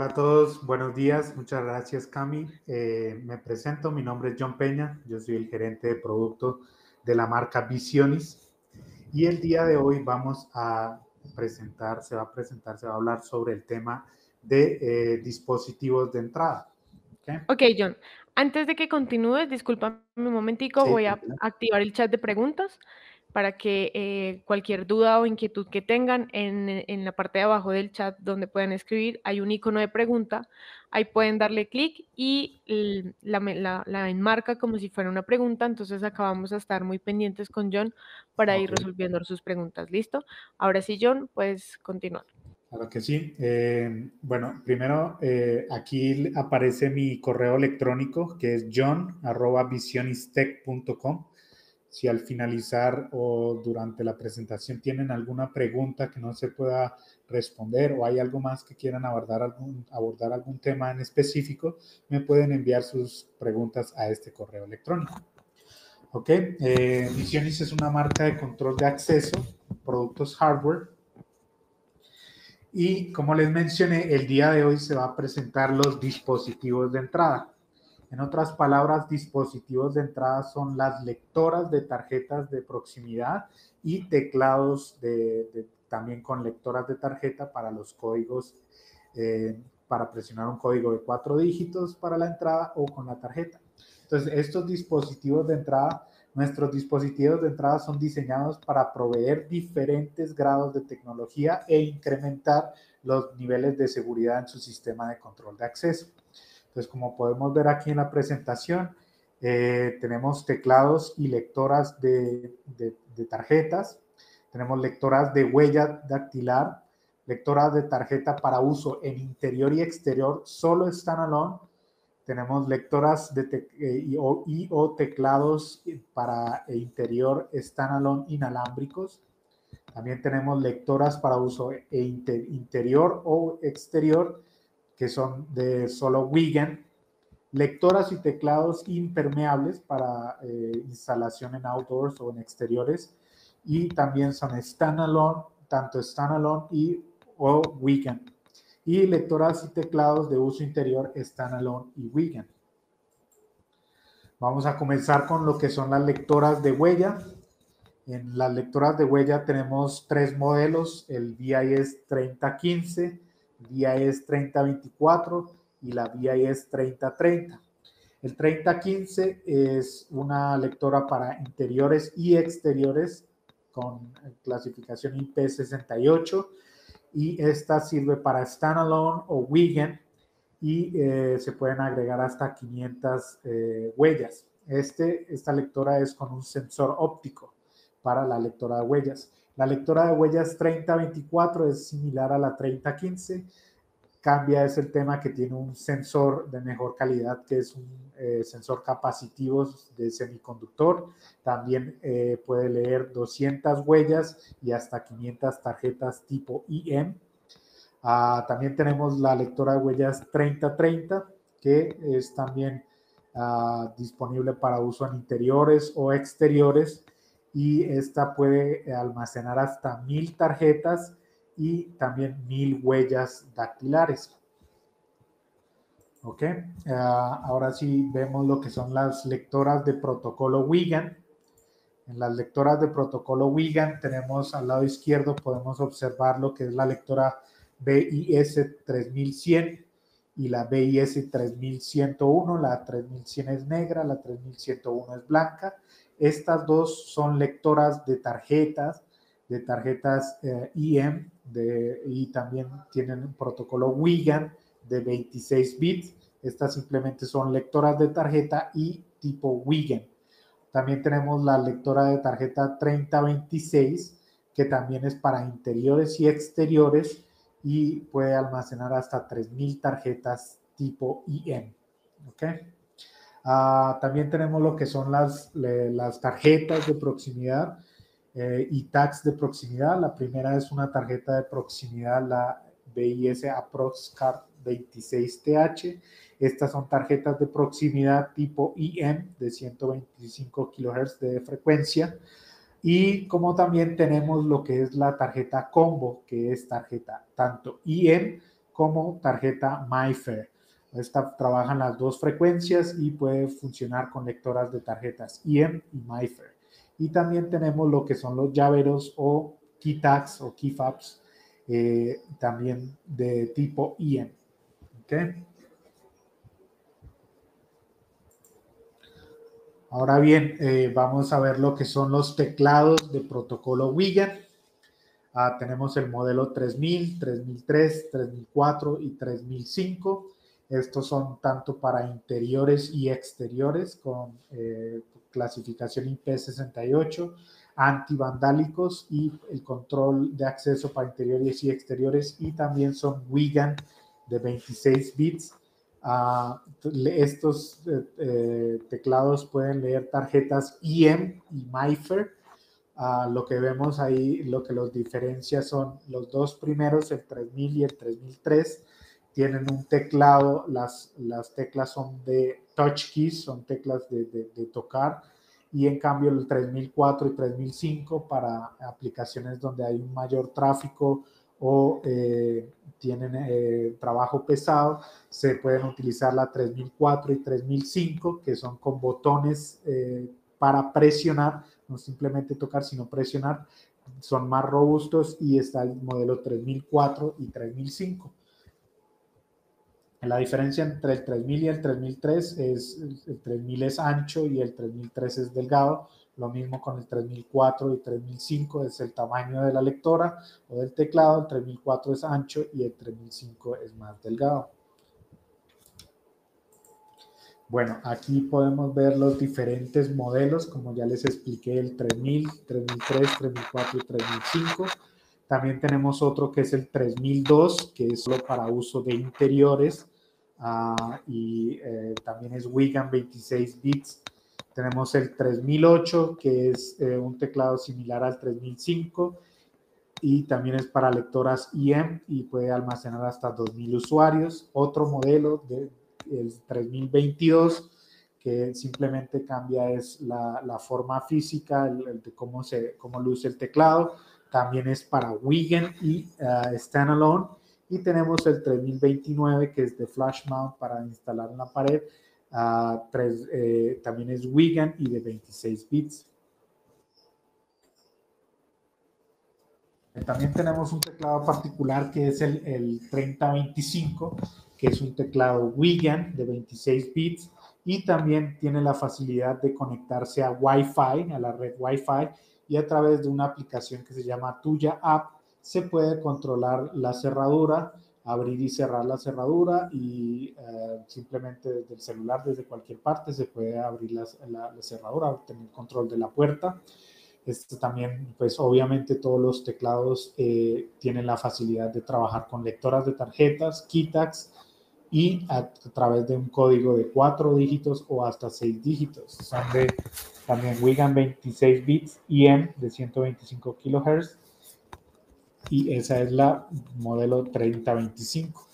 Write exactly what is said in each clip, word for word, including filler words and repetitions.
Hola a todos, buenos días, muchas gracias Cami. Eh, me presento, mi nombre es John Peña, yo soy el gerente de producto de la marca Visionis y el día de hoy vamos a presentar, se va a presentar, se va a hablar sobre el tema de eh, dispositivos de entrada. ¿Okay? Ok, John, antes de que continúes, discúlpame un momentico, Sí, voy a tranquila. activar el chat de preguntas para que eh, cualquier duda o inquietud que tengan en, en la parte de abajo del chat donde puedan escribir, hay un icono de pregunta, ahí pueden darle clic y l- la, me- la, la enmarca como si fuera una pregunta, entonces acá vamos a estar muy pendientes con John para ir Ok, resolviendo sus preguntas, ¿listo? Ahora sí, John, puedes continuar. claro que sí. Eh, bueno, primero eh, aquí aparece mi correo electrónico que es john arroba visionistech punto com. Si al finalizar o durante la presentación tienen alguna pregunta que no se pueda responder o hay algo más que quieran abordar algún, abordar algún tema en específico, me pueden enviar sus preguntas a este correo electrónico. Ok, eh, Visionis es una marca de control de acceso, productos hardware. Y como les mencioné, el día de hoy se va a presentar los dispositivos de entrada. En otras palabras, dispositivos de entrada son las lectoras de tarjetas de proximidad y teclados de, de, también con lectoras de tarjeta para los códigos, eh, para presionar un código de cuatro dígitos para la entrada o con la tarjeta. Entonces, estos dispositivos de entrada, nuestros dispositivos de entrada son diseñados para proveer diferentes grados de tecnología e incrementar los niveles de seguridad en su sistema de control de acceso. Entonces, como podemos ver aquí en la presentación, eh, tenemos teclados y lectoras de, de, de tarjetas, tenemos lectoras de huella dactilar, lectoras de tarjeta para uso en interior y exterior, solo standalone, tenemos lectoras de te, eh, y, o, y o teclados para interior standalone inalámbricos. También tenemos lectoras para uso e inter, interior o exterior, que son de solo Wigan. Lectoras y teclados impermeables para eh, instalación en outdoors o en exteriores. Y también son standalone, tanto standalone y o Wigan. Y lectoras y teclados de uso interior standalone y Wigan. Vamos a comenzar con lo que son las lectoras de huella. En las lectoras de huella tenemos tres modelos, el V I S treinta quince, V I S treinta veinticuatro y la V I S treinta treinta. El treinta quince es una lectora para interiores y exteriores con clasificación I P sesenta y ocho y esta sirve para standalone o Wigan y eh, se pueden agregar hasta quinientas eh, huellas. Este, esta lectora es con un sensor óptico para la lectora de huellas. La lectora de huellas treinta veinticuatro es similar a la treinta quince. Cambia es el tema que tiene un sensor de mejor calidad, que es un eh, sensor capacitivo de semiconductor. También eh, puede leer doscientas huellas y hasta quinientas tarjetas tipo I M. Uh, también tenemos la lectora de huellas treinta treinta, que es también uh, disponible para uso en interiores o exteriores y esta puede almacenar hasta mil tarjetas y también mil huellas dactilares. Ok, uh, ahora sí vemos lo que son las lectoras de protocolo Wigan. En las lectoras de protocolo Wigan tenemos al lado izquierdo, podemos observar lo que es la lectora B I S tres mil cien y la B I S tres mil ciento uno. La tres mil cien es negra, la tres mil ciento uno es blanca. Estas dos son lectoras de tarjetas, de tarjetas eh, I M de, y también tienen un protocolo Wigan de veintiséis bits. Estas simplemente son lectoras de tarjeta y tipo Wigan. También tenemos la lectora de tarjeta treinta veintiséis, que también es para interiores y exteriores y puede almacenar hasta tres mil tarjetas tipo I M. ¿Okay? Uh, también tenemos lo que son las, le, las tarjetas de proximidad eh, y tags de proximidad. La primera es una tarjeta de proximidad, la B I S ApproxCard veintiséis T H. Estas son tarjetas de proximidad tipo I M de ciento veinticinco kilohertz de frecuencia. Y como también tenemos lo que es la tarjeta combo, que es tarjeta tanto I M como tarjeta MyFair. Esta trabaja en las dos frecuencias y puede funcionar con lectoras de tarjetas I M y MyFair. Y también tenemos lo que son los llaveros o key tags o key fobs, eh, también de tipo I M. ¿Okay? Ahora bien, eh, vamos a ver lo que son los teclados de protocolo Wigan. Ah, tenemos el modelo tres mil, tres mil tres, tres mil cuatro y tres mil cinco. Estos son tanto para interiores y exteriores con eh, clasificación I P sesenta y ocho, antivandálicos y el control de acceso para interiores y exteriores, y también son Wigan de veintiséis bits. Uh, estos eh, eh, teclados pueden leer tarjetas I M y MyFair. Uh, lo que vemos ahí, lo que los diferencia son los dos primeros, el tres mil y el tres mil tres, tienen un teclado, las, las teclas son de touch keys, son teclas de, de, de tocar, y en cambio el tres mil cuatro y tres mil cinco para aplicaciones donde hay un mayor tráfico o eh, tienen eh, trabajo pesado, se pueden utilizar la tres mil cuatro y tres mil cinco, que son con botones eh, para presionar, no simplemente tocar, sino presionar, son más robustos, y está el modelo tres mil cuatro y tres mil cinco. La diferencia entre el tres mil y el tres mil tres es, el tres mil es ancho y el tres mil tres es delgado. Lo mismo con el tres mil cuatro y tres mil cinco, es el tamaño de la lectora o del teclado. El tres mil cuatro es ancho y el tres mil cinco es más delgado. Bueno, aquí podemos ver los diferentes modelos, como ya les expliqué, el tres mil, tres mil tres, tres mil cuatro y tres mil cinco. También tenemos otro que es el tres mil dos, que es solo para uso de interiores, uh, y eh, también es Wigan veintiséis bits. Tenemos el tres mil ocho, que es eh, un teclado similar al tres mil cinco, y también es para lectoras I M y puede almacenar hasta dos mil usuarios. Otro modelo de el tres mil veintidós, que simplemente cambia es la, la forma física, el, el de cómo, se, cómo luce el teclado. También es para Wigan y uh, standalone. Y tenemos el tres mil veintinueve, que es de flash mount para instalar en la pared. Uh, tres, eh, también es Wigan y de veintiséis bits. También tenemos un teclado particular que es el, el treinta veinticinco, que es un teclado Wigan de veintiséis bits, y también tiene la facilidad de conectarse a Wi-Fi, a la red Wi-Fi, y a través de una aplicación que se llama Tuya App se puede controlar la cerradura, abrir y cerrar la cerradura, y eh, simplemente desde el celular, desde cualquier parte, se puede abrir la, la, la cerradura, tener control de la puerta. Este también, pues obviamente todos los teclados eh, tienen la facilidad de trabajar con lectoras de tarjetas, key tags, y a, a través de un código de cuatro dígitos o hasta seis dígitos. Son de también Wigan veintiséis bits I M de ciento veinticinco kilohertz, y esa es la modelo treinta veinticinco.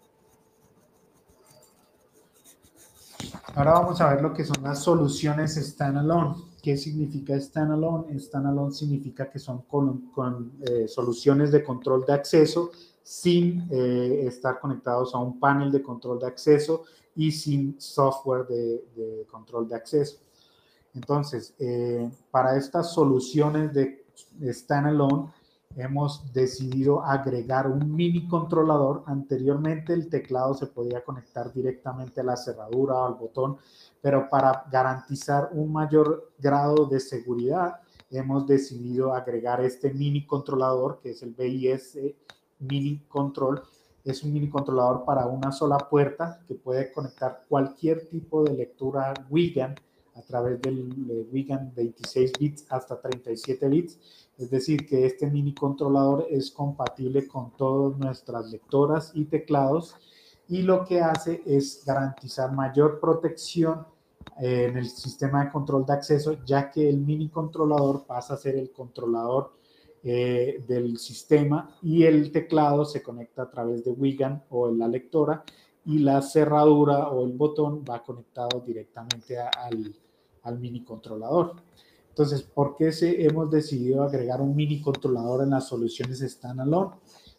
Ahora vamos a ver lo que son las soluciones standalone. ¿Qué significa standalone? Standalone significa que son con, con eh, soluciones de control de acceso sin eh, estar conectados a un panel de control de acceso y sin software de, de control de acceso. Entonces, eh, para estas soluciones de, de standalone, hemos decidido agregar un mini controlador. Anteriormente el teclado se podía conectar directamente a la cerradura o al botón, pero para garantizar un mayor grado de seguridad hemos decidido agregar este mini controlador, que es el B I S Mini Control. Es un mini controlador para una sola puerta que puede conectar cualquier tipo de lectura Wigan a través del Wigan veintiséis bits hasta treinta y siete bits. Es decir, que este mini controlador es compatible con todas nuestras lectoras y teclados, y lo que hace es garantizar mayor protección eh, en el sistema de control de acceso, ya que el mini controlador pasa a ser el controlador eh, del sistema, y el teclado se conecta a través de Wigan o la lectora, y la cerradura o el botón va conectado directamente a, al, al mini controlador. Entonces, ¿por qué se, hemos decidido agregar un mini controlador en las soluciones standalone?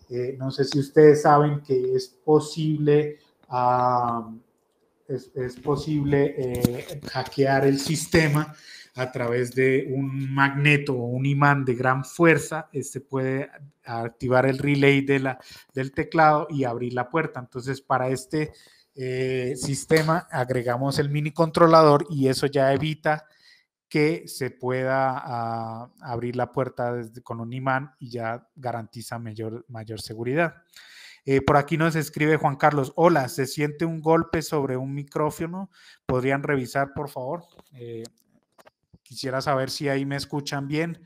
Eh, no sé si ustedes saben que es posible, uh, es, es posible eh, hackear el sistema a través de un magneto o un imán de gran fuerza. Este puede activar el relay de la, del teclado y abrir la puerta. Entonces, para este eh, sistema agregamos el mini controlador y eso ya evita que se pueda uh, abrir la puerta desde, con un imán, y ya garantiza mayor, mayor seguridad. Eh, por aquí nos escribe Juan Carlos: hola, ¿se siente un golpe sobre un micrófono? ¿Podrían revisar, por favor? Eh, quisiera saber si ahí me escuchan bien.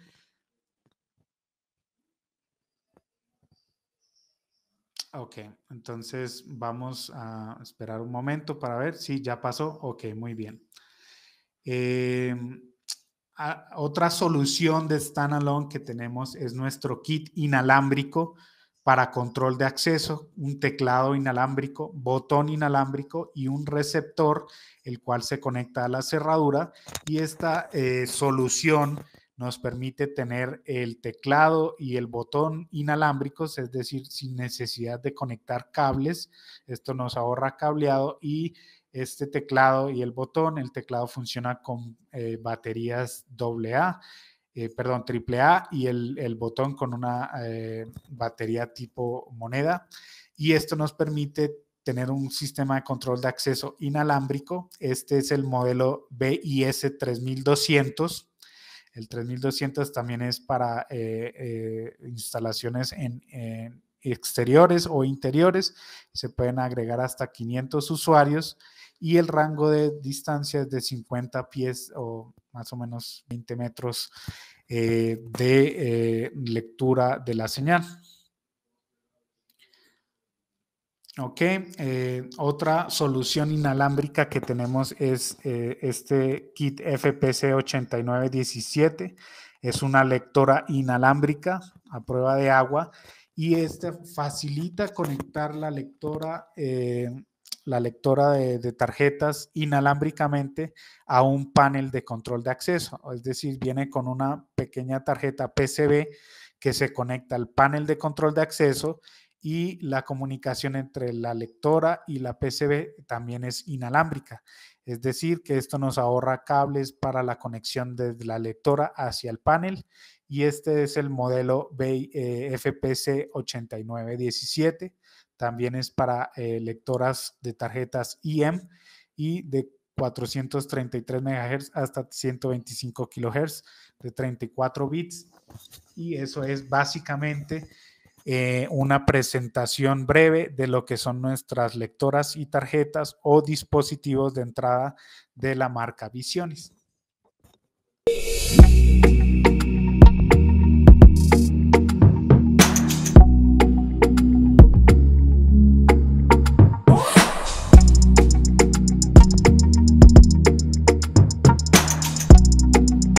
Ok, entonces vamos a esperar un momento para ver si ya pasó. Ok, muy bien. Eh, a, otra solución de standalone que tenemos es nuestro kit inalámbrico para control de acceso, un teclado inalámbrico, botón inalámbrico y un receptor, el cual se conecta a la cerradura, y esta eh, solución nos permite tener el teclado y el botón inalámbricos, es decir, sin necesidad de conectar cables. Esto nos ahorra cableado, y este teclado y el botón, el teclado funciona con eh, baterías doble A, eh, perdón, triple A, y el, el botón con una eh, batería tipo moneda, y esto nos permite tener un sistema de control de acceso inalámbrico. Este es el modelo B I S tres mil doscientos. El tres mil doscientos también es para eh, eh, instalaciones en, en exteriores o interiores. Se pueden agregar hasta quinientos usuarios, y el rango de distancia es de cincuenta pies o más o menos veinte metros eh, de eh, lectura de la señal. Ok, eh, otra solución inalámbrica que tenemos es eh, este kit F P C ochenta y nueve diecisiete. Es una lectora inalámbrica a prueba de agua, y este facilita conectar la lectora, eh, la lectora de, de tarjetas inalámbricamente a un panel de control de acceso. Es decir, viene con una pequeña tarjeta P C B que se conecta al panel de control de acceso, y la comunicación entre la lectora y la P C B también es inalámbrica. Es decir, que esto nos ahorra cables para la conexión desde la lectora hacia el panel, y este es el modelo F P C ochenta y nueve diecisiete. También es para eh, lectoras de tarjetas I M y de cuatrocientos treinta y tres megahertz hasta ciento veinticinco kilohertz de treinta y cuatro bits. Y eso es básicamente Eh, una presentación breve de lo que son nuestras lectoras y tarjetas o dispositivos de entrada de la marca Visionis.